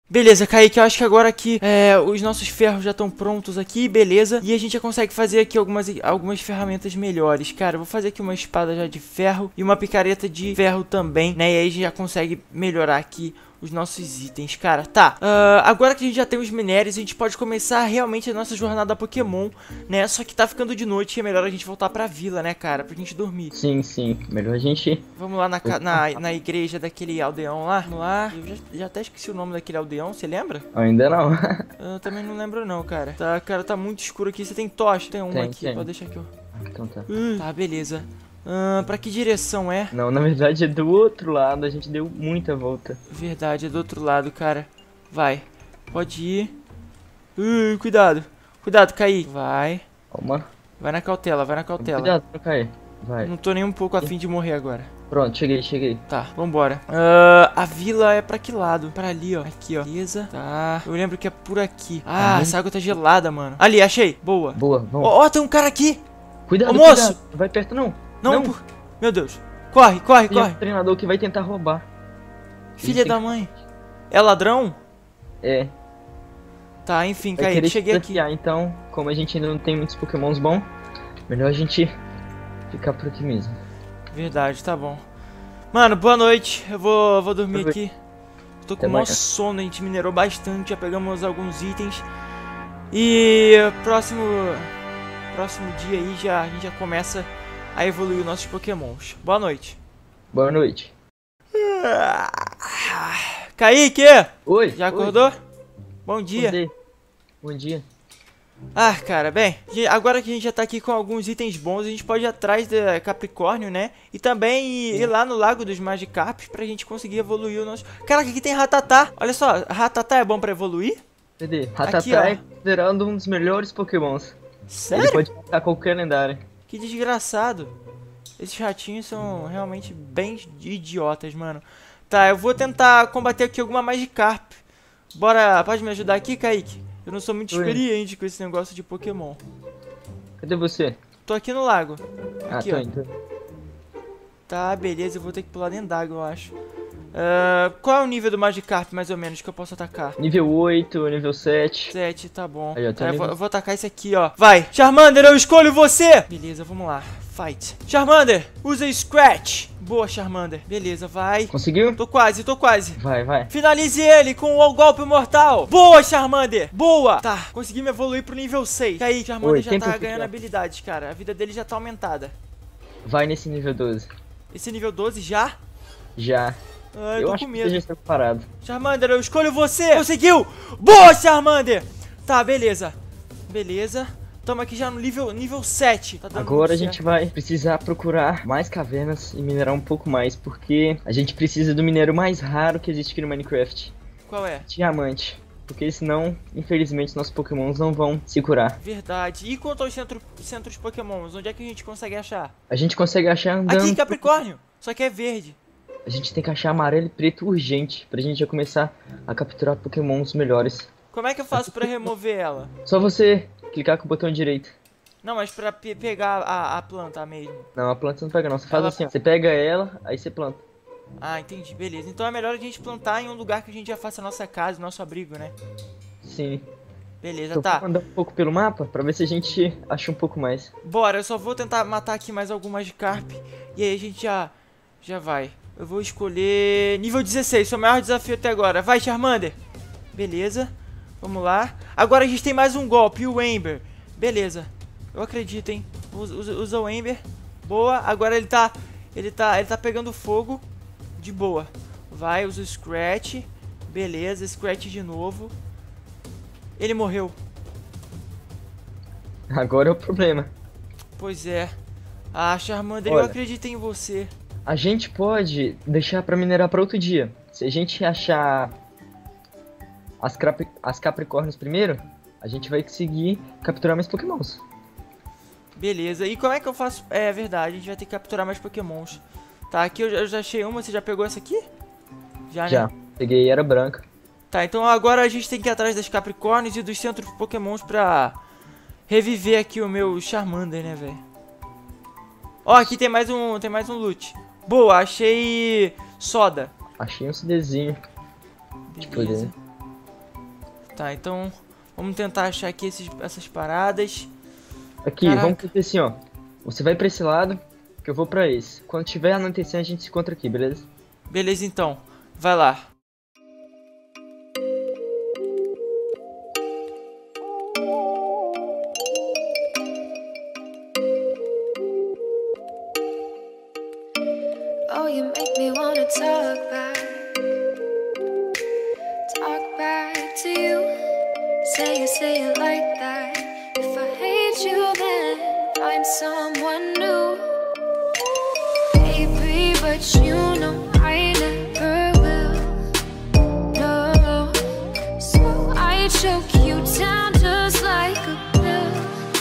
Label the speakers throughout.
Speaker 1: Beleza, Kaique, eu acho que agora aqui os nossos ferros já estão prontos aqui, beleza. E a gente já consegue fazer aqui algumas ferramentas melhores. Cara, eu vou fazer aqui uma espada já de ferro e uma picareta de ferro também, né? E aí a gente já consegue melhorar aqui os nossos itens, cara. Tá, agora que a gente já tem os minérios, a gente pode começar realmente a nossa jornada Pokémon, né? Só que tá ficando de noite e é melhor a gente voltar pra vila, né, cara? Pra gente dormir.
Speaker 2: Sim, sim. Melhor a gente...
Speaker 1: Vamos lá na igreja daquele aldeão lá. Vamos lá. Eu já até esqueci o nome daquele aldeão, você lembra?
Speaker 2: Ainda não.
Speaker 1: Eu também não lembro não, cara. Tá, cara, tá muito escuro aqui. Você tem tocha? Tem uma aqui, pode deixar aqui, ó.
Speaker 2: Então tá.
Speaker 1: Tá, beleza. Pra que direção é?
Speaker 2: Não, na verdade é do outro lado, a gente deu muita volta.
Speaker 1: Verdade, é do outro lado, cara. Vai. Pode ir. Cuidado. Cuidado, Kaique. Vai.
Speaker 2: Calma.
Speaker 1: Vai na cautela, vai na cautela.
Speaker 2: Cuidado pra cair. Vai.
Speaker 1: Não tô nem um pouco afim de morrer agora.
Speaker 2: Pronto, cheguei.
Speaker 1: Tá, vambora. A vila é pra que lado? Pra ali, ó. Aqui, ó. Beleza. Tá. Eu lembro que é por aqui. Ah, essa água tá gelada, mano. Ali, achei. Boa.
Speaker 2: Boa, vamos.
Speaker 1: Ó, tem um cara aqui.
Speaker 2: Cuidado,
Speaker 1: Ô, moço.
Speaker 2: cuidado. Não vai perto não.
Speaker 1: Não. Meu Deus. Corre.
Speaker 2: Tem um treinador que vai tentar roubar.
Speaker 1: Filha da mãe. É ladrão?
Speaker 2: É.
Speaker 1: Tá, enfim,
Speaker 2: Vai
Speaker 1: Kaique,
Speaker 2: querer
Speaker 1: cheguei aqui.
Speaker 2: Então, como a gente ainda não tem muitos pokémons bons, melhor a gente ficar por aqui mesmo.
Speaker 1: Verdade, tá bom. Mano, boa noite. Eu vou dormir aqui. Tô com o maior
Speaker 2: Até mais.
Speaker 1: sono, a gente minerou bastante, já pegamos alguns itens. E próximo dia aí a gente já começa a evoluir os nossos pokémons. Boa noite.
Speaker 2: Boa noite.
Speaker 1: Kaique!
Speaker 2: Oi.
Speaker 1: Já acordou? Bom dia.
Speaker 2: Acordei. Bom dia.
Speaker 1: Ah, cara, bem, agora que a gente já tá aqui com alguns itens bons, a gente pode ir atrás da Capricórnio, né? E também ir lá no Lago dos Magikarps pra gente conseguir evoluir o nosso... Caraca, aqui tem Rattata. Olha só, Rattata é bom pra evoluir?
Speaker 2: Cadê?
Speaker 1: Aqui,
Speaker 2: Rattata
Speaker 1: ó.
Speaker 2: é considerado um dos melhores pokémons.
Speaker 1: Sério?
Speaker 2: Ele pode matar qualquer lendário.
Speaker 1: Que desgraçado. Esses ratinhos são realmente bem idiotas, mano. Tá, eu vou tentar combater aqui alguma Magikarp. Bora, pode me ajudar aqui, Kaique? Eu não sou muito experiente com esse negócio de Pokémon.
Speaker 2: Cadê você?
Speaker 1: Tô aqui no lago. Aqui,
Speaker 2: tô
Speaker 1: ó.
Speaker 2: indo.
Speaker 1: Tá, beleza, eu vou ter que pular dentro d'água, eu acho. Qual é o nível do Magikarp, mais ou menos, que eu posso atacar?
Speaker 2: Nível 8, nível 7.
Speaker 1: 7, tá bom.
Speaker 2: Aí, ó, tá nível...
Speaker 1: eu vou atacar esse aqui, ó. Vai! Charmander, eu escolho você! Beleza, vamos lá. Fight. Charmander, usa Scratch. Boa, Charmander. Beleza, vai.
Speaker 2: Conseguiu?
Speaker 1: Tô quase.
Speaker 2: Vai.
Speaker 1: Finalize ele com o golpe mortal. Boa, Charmander. Boa. Tá, consegui me evoluir pro nível 6. E aí, Charmander já tá ganhando habilidades, cara. A vida dele já tá aumentada.
Speaker 2: Vai nesse nível 12.
Speaker 1: Esse nível 12 já?
Speaker 2: Já.
Speaker 1: Eu tô
Speaker 2: acho
Speaker 1: com
Speaker 2: que
Speaker 1: medo.
Speaker 2: já está preparado.
Speaker 1: Charmander, eu escolho você. Conseguiu. Boa, Charmander. Tá, beleza. Tamo aqui já no nível 7. Tá dando
Speaker 2: Agora a
Speaker 1: muito
Speaker 2: gente
Speaker 1: certo.
Speaker 2: vai precisar procurar mais cavernas e minerar um pouco mais, porque a gente precisa do minério mais raro que existe aqui no Minecraft.
Speaker 1: Qual é?
Speaker 2: Diamante. Porque senão, infelizmente, nossos pokémons não vão se curar.
Speaker 1: Verdade. E quanto aos centros pokémons, onde é que a gente consegue achar?
Speaker 2: A gente consegue achar andando...
Speaker 1: Aqui, Capricórnio. Só que é verde.
Speaker 2: A gente tem que achar amarelo e preto urgente, pra gente já começar a capturar pokémons melhores.
Speaker 1: Como é que eu faço pra remover ela?
Speaker 2: Só você clicar com o botão direito.
Speaker 1: Não, mas pra pegar a planta mesmo.
Speaker 2: Não, a planta você não pega não, você faz
Speaker 1: Ela-
Speaker 2: assim, ó. Você pega ela, aí você planta.
Speaker 1: Ah, entendi, beleza. Então é melhor a gente plantar em um lugar que a gente já faça a nossa casa, nosso abrigo, né?
Speaker 2: Sim.
Speaker 1: Beleza,
Speaker 2: Eu
Speaker 1: tá.
Speaker 2: vou andar um pouco pelo mapa, pra ver se a gente acha um pouco mais.
Speaker 1: Bora, eu só vou tentar matar aqui mais algumas de Carp. E aí a gente já vai. Eu vou escolher nível 16, foi o maior desafio até agora. Vai, Charmander. Beleza, vamos lá. Agora a gente tem mais um golpe, o Ember. Beleza, eu acredito, hein. Usa o Ember. Boa, agora ele tá pegando fogo. De boa. Vai, usa o Scratch. Beleza, Scratch de novo. Ele morreu.
Speaker 2: Agora é o problema.
Speaker 1: Pois é. Ah, Charmander,
Speaker 2: Olha,
Speaker 1: eu acredito em você.
Speaker 2: a gente pode deixar pra minerar pra outro dia. Se a gente achar as Capricórnios primeiro, a gente vai conseguir capturar mais pokémons.
Speaker 1: Beleza, e como é que eu faço? É verdade, a gente vai ter que capturar mais pokémons. Tá, aqui eu já achei uma, você já pegou essa aqui? Já, né?
Speaker 2: Já, peguei, era branca.
Speaker 1: Tá, então agora a gente tem que ir atrás das Capricórnios e dos centros pokémons pra reviver aqui o meu Charmander, né, velho? Ó, aqui tem mais um loot. Boa, achei soda.
Speaker 2: Achei um CDzinho.
Speaker 1: Beleza. Tá, então vamos tentar achar aqui essas paradas.
Speaker 2: Aqui,
Speaker 1: Caraca.
Speaker 2: vamos fazer assim, ó. Você vai pra esse lado, que eu vou pra esse. Quando tiver anoitecendo, a gente se encontra aqui, beleza?
Speaker 1: Beleza, então. Vai lá.
Speaker 3: Oh, you make me wanna talk back to you. Say it like that. If I hate you, then find someone new. Baby, but you know I never will. No, so I choke you down just like a pill.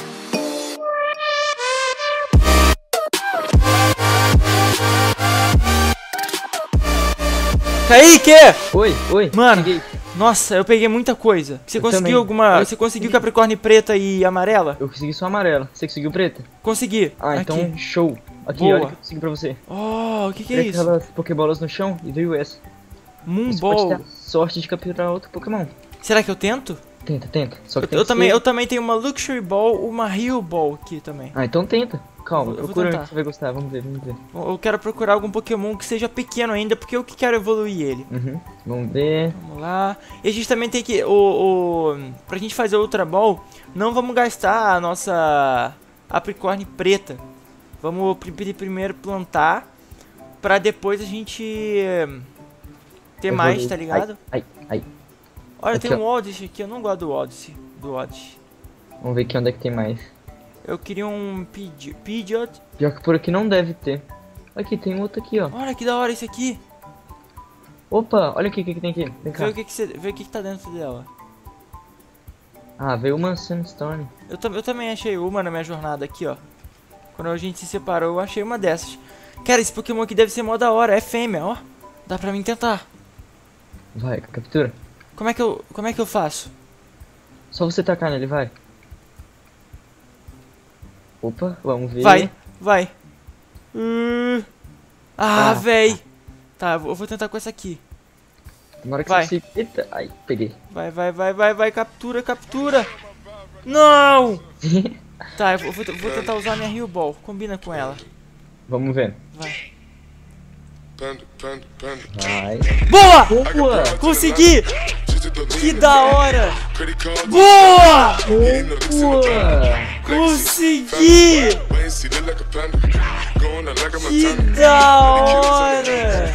Speaker 1: Kaique!
Speaker 2: Oi,
Speaker 1: Mano,
Speaker 2: cheguei.
Speaker 1: nossa, eu peguei muita coisa. Você
Speaker 2: Eu
Speaker 1: conseguiu
Speaker 2: também.
Speaker 1: alguma... Você conseguiu Capricórnio preta e amarela?
Speaker 2: Eu consegui só amarela. Você conseguiu preta?
Speaker 1: Consegui.
Speaker 2: Ah,
Speaker 1: Aqui.
Speaker 2: então show. Aqui,
Speaker 1: Boa.
Speaker 2: olha o que eu consegui pra você.
Speaker 1: Oh, o que é
Speaker 2: Tem
Speaker 1: isso?
Speaker 2: aquelas pokebolas no chão e veio essa. Você pode
Speaker 1: Moonball.
Speaker 2: ter a sorte de capturar outro Pokémon.
Speaker 1: Será que eu tento?
Speaker 2: Tenta. Só que tem
Speaker 1: Eu
Speaker 2: que
Speaker 1: também,
Speaker 2: ser-
Speaker 1: eu também tenho uma Luxury Ball, uma Heal Ball aqui também.
Speaker 2: Ah, então tenta. Calma,
Speaker 1: Eu vou
Speaker 2: procura
Speaker 1: tentar.
Speaker 2: que você vai gostar. Vamos ver.
Speaker 1: Eu quero procurar algum Pokémon que seja pequeno ainda, porque eu que quero evoluir ele.
Speaker 2: Uhum. Vamos ver.
Speaker 1: Vamos lá. E a gente também tem que... pra gente fazer outra Ball, não vamos gastar a nossa Apricorn preta. Vamos primeiro plantar, pra depois a gente ter mais,
Speaker 2: Evoluir.
Speaker 1: tá ligado?
Speaker 2: Ai.
Speaker 1: Olha,
Speaker 2: Aqui,
Speaker 1: tem um
Speaker 2: ó.
Speaker 1: Odyssey aqui, eu não gosto do Odyssey.
Speaker 2: Vamos ver aqui onde é que tem mais.
Speaker 1: Eu queria um Pidgeot.
Speaker 2: Pior que por aqui não deve ter. Aqui, tem outro aqui, ó.
Speaker 1: Olha que da hora esse aqui.
Speaker 2: Opa, olha aqui o que tem aqui. Vem cá.
Speaker 1: Vê o que tá dentro dela.
Speaker 2: Ah, veio uma Sunstone.
Speaker 1: Eu também achei uma na minha jornada aqui, ó. Quando a gente se separou, eu achei uma dessas. Cara, esse Pokémon aqui deve ser mó da hora. É fêmea, ó. Dá pra mim tentar.
Speaker 2: Vai, captura.
Speaker 1: Como é que eu faço?
Speaker 2: Só você tacar nele, vai. Opa, vamos ver.
Speaker 1: Vai.
Speaker 2: Ah.
Speaker 1: Véi. Tá, eu vou tentar com essa aqui.
Speaker 2: Na hora que
Speaker 1: Vai.
Speaker 2: você... Eita, ai, peguei.
Speaker 1: Vai. Captura. Não! Tá, eu vou tentar usar a minha Heal Ball. Combina com ela.
Speaker 2: Vamos ver.
Speaker 1: Vai.
Speaker 2: Vai.
Speaker 1: Boa!
Speaker 2: Boa!
Speaker 1: Consegui! Que da hora! Boa!
Speaker 2: Boa!
Speaker 1: Consegui! Que da hora!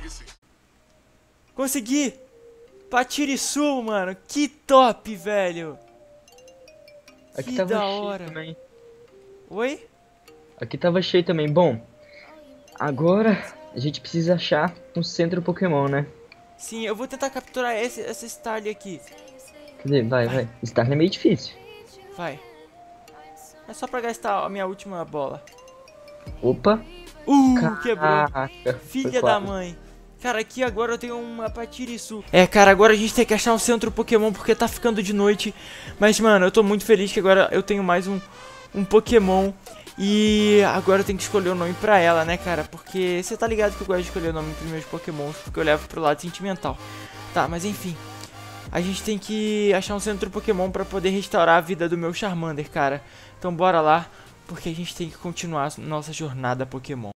Speaker 1: Consegui! Patiriçu, mano! Que top, velho!
Speaker 2: Aqui
Speaker 1: Que
Speaker 2: tava
Speaker 1: da
Speaker 2: cheio
Speaker 1: hora!
Speaker 2: também.
Speaker 1: Oi?
Speaker 2: Aqui tava cheio também. Bom, agora a gente precisa achar um centro Pokémon, né?
Speaker 1: Sim, eu vou tentar capturar essa Starly aqui.
Speaker 2: Cadê? Vai. Starling é meio difícil.
Speaker 1: Vai. É só pra gastar a minha última bola.
Speaker 2: Opa!
Speaker 1: Quebrou.
Speaker 2: Caraca,
Speaker 1: Filha
Speaker 2: foi
Speaker 1: da
Speaker 2: quase.
Speaker 1: mãe. Cara, aqui agora eu tenho uma Patiriçu. É, cara, agora a gente tem que achar um centro Pokémon porque tá ficando de noite. Mas, mano, eu tô muito feliz que agora eu tenho mais um Pokémon. E agora eu tenho que escolher o nome pra ela, né, cara? Porque você tá ligado que eu gosto de escolher o nome pros meus Pokémons, porque eu levo pro lado sentimental. Tá, mas enfim. A gente tem que achar um centro Pokémon pra poder restaurar a vida do meu Charmander, cara. Então bora lá, porque a gente tem que continuar nossa jornada Pokémon.